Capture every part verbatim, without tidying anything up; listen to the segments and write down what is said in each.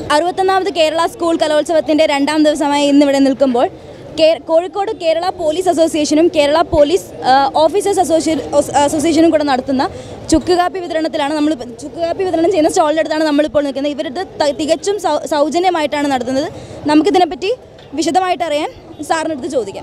അറുപത്തൊന്നാമത് Kerala school കലോത്സവത്തിൻ്റെ രണ്ടാം ദിവസമായി ഇന്നിവിടെ നിൽക്കുമ്പോൾ കോഴിക്കോട് കേരള പോലീസ് അസോസിയേഷനും കേരള പോലീസ് ഓഫീസേഴ്സ് അസോസിയേഷനും കൂടെ നടത്തുന്ന ചുക്ക് കാപ്പി വിതരണത്തിലാണ് നമ്മൾ ചുക്ക് കാപ്പി വിതരണം ചെയ്യുന്ന സ്റ്റാളിൻ്റെ അടുത്താണ് നമ്മളിപ്പോൾ നിൽക്കുന്നത്. ഇവരുടെ തികച്ചും സൗജന്യമായിട്ടാണ് നടത്തുന്നത്. നമുക്കിതിനെപ്പറ്റി വിശദമായിട്ട് അറിയാൻ സാറിനടുത്ത് ചോദിക്കാം.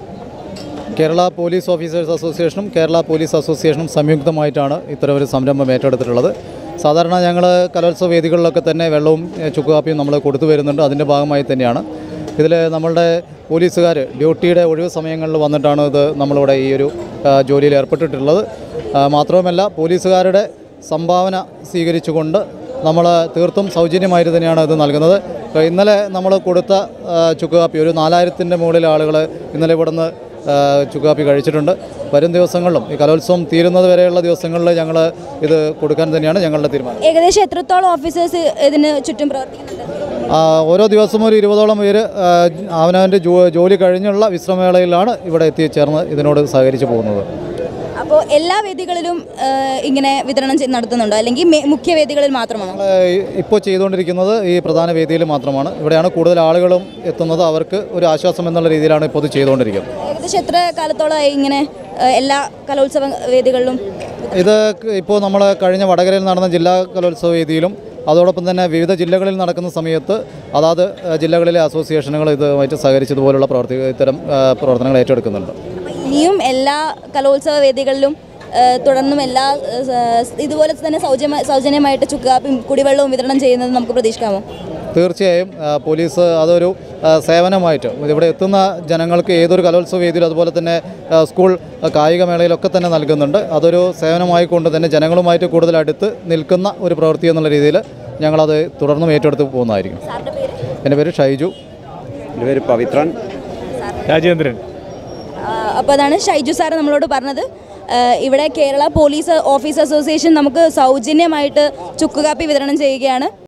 കേരള പോലീസ് ഓഫീസേഴ്സ് അസോസിയേഷനും കേരള പോലീസ് അസോസിയേഷനും സംയുക്തമായിട്ടാണ് ഇത്തരം ഒരു സംരംഭം ഏറ്റെടുത്തിട്ടുള്ളത്. സാധാരണ ഞങ്ങൾ കലോത്സവ വേദികളിലൊക്കെ തന്നെ വെള്ളവും ചുക്ക് കാപ്പിയും നമ്മൾ കൊടുത്തു വരുന്നുണ്ട്. അതിൻ്റെ ഭാഗമായി തന്നെയാണ് ഇതിൽ നമ്മളുടെ പോലീസുകാർ ഡ്യൂട്ടിയുടെ ഒഴിവ് സമയങ്ങളിൽ വന്നിട്ടാണ് ഇത് നമ്മളിവിടെ ഈ ഒരു ജോലിയിൽ ഏർപ്പെട്ടിട്ടുള്ളത്. മാത്രവുമല്ല പോലീസുകാരുടെ സംഭാവന സ്വീകരിച്ചുകൊണ്ട് നമ്മൾ തീർത്തും സൗജന്യമായിട്ട് തന്നെയാണ് ഇത് നൽകുന്നത്. ഇന്നലെ നമ്മൾ കൊടുത്ത ചുക്ക് കാപ്പി ഒരു നാലായിരത്തിൻ്റെ മുകളിൽ ആളുകൾ ഇന്നലെ ഇവിടുന്ന് ചുക്ക് കാപ്പി കഴിച്ചിട്ടുണ്ട്. വരും ദിവസങ്ങളിലും ഈ കലോത്സവം തീരുന്നത് വരെയുള്ള ദിവസങ്ങളിൽ ഞങ്ങൾ ഇത് കൊടുക്കാൻ തന്നെയാണ് ഞങ്ങളുടെ തീരുമാനം. ഏകദേശം എത്രത്തോളം ഓഫീസേഴ്സ് ഇതിന് ചുറ്റും പ്രവർത്തിക്കുന്നുണ്ട്? ഓരോ ദിവസവും ഒരു ഇരുപതോളം പേര് അവനവൻ്റെ ജോലി കഴിഞ്ഞുള്ള വിശ്രമവേളയിലാണ് ഇവിടെ എത്തിച്ചേർന്ന് ഇതിനോട് സഹകരിച്ച് പോകുന്നത്. അപ്പോൾ എല്ലാ വേദികളിലും ഇങ്ങനെ വിതരണം നടത്തുന്നുണ്ടോ, അല്ലെങ്കിൽ മുഖ്യ വേദികളിൽ മാത്രമാണോ? ഇപ്പോൾ ചെയ്തുകൊണ്ടിരിക്കുന്നത് ഈ പ്രധാന വേദിയിൽ മാത്രമാണ്. ഇവിടെയാണ് കൂടുതൽ ആളുകളും എത്തുന്നത്. അവർക്ക് ഒരു ആശ്വാസം എന്നുള്ള രീതിയിലാണ് ഇപ്പോൾ ഇത് ചെയ്തുകൊണ്ടിരിക്കുന്നത്. ഏകദേശം എത്ര കാലത്തോളമായി ഇങ്ങനെ എല്ലാ കലോത്സവ വേദികളിലും? ഇത് ഇപ്പോൾ നമ്മൾ കഴിഞ്ഞ വടകരയിൽ നടന്ന ജില്ലാ കലോത്സവ വേദിയിലും അതോടൊപ്പം തന്നെ വിവിധ ജില്ലകളിൽ നടക്കുന്ന സമയത്ത് അതാത് ജില്ലകളിലെ അസോസിയേഷനുകൾ ഇതുമായിട്ട് സഹകരിച്ചതുപോലുള്ള പ്രവർത്തി ഇത്തരം പ്രവർത്തനങ്ങൾ ഏറ്റെടുക്കുന്നുണ്ട്. ഇനിയും എല്ലാ കലോത്സവ വേദികളിലും തുടർന്നും എല്ലാ ഇതുപോലെ തന്നെ സൗജന്യ സൗജന്യമായിട്ട് ചുക്ക് കാപ്പിയും കുടിവെള്ളവും വിതരണം ചെയ്യുന്നത് നമുക്ക് പ്രതീക്ഷിക്കാമോ? തീർച്ചയായും പോലീസ് അതൊരു സേവനമായിട്ട് ഇവിടെ എത്തുന്ന ജനങ്ങൾക്ക് ഏതൊരു കലോത്സവ വേദിയിലും അതുപോലെ തന്നെ സ്കൂൾ കായികമേളയിലൊക്കെ തന്നെ നൽകുന്നുണ്ട്. അതൊരു സേവനമായി കൊണ്ട് തന്നെ ജനങ്ങളുമായിട്ട് കൂടുതൽ അടുത്ത് നിൽക്കുന്ന ഒരു പ്രവൃത്തി എന്നുള്ള രീതിയിൽ ഞങ്ങളത് തുടർന്നും ഏറ്റെടുത്ത് പോകുന്നതായിരിക്കും. എൻ്റെ പേര് ഷൈജു. എൻ്റെ പേര് പവിത്രൻ. രാജേന്ദ്രൻ. അപ്പോൾ അതാണ് ഷൈജു സാർ നമ്മളോട് പറഞ്ഞത്. ഇവിടെ കേരള പോലീസ് ഓഫീസ് അസോസിയേഷൻ നമുക്ക് സൗജന്യമായിട്ട് ചുക്ക് കാപ്പി വിതരണം ചെയ്യുകയാണ്.